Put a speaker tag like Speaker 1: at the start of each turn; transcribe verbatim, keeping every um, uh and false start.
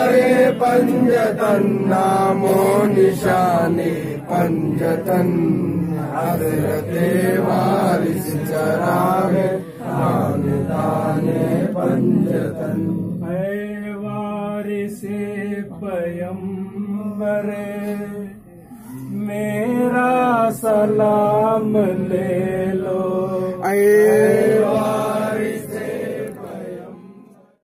Speaker 1: मारे पंजतन नामो निशाने पंजतन हजरते वारिस चरागे ताने ताने पंजतन। ऐ वारिसे पैगंबरे मेरा सलाम ले लो। ऐ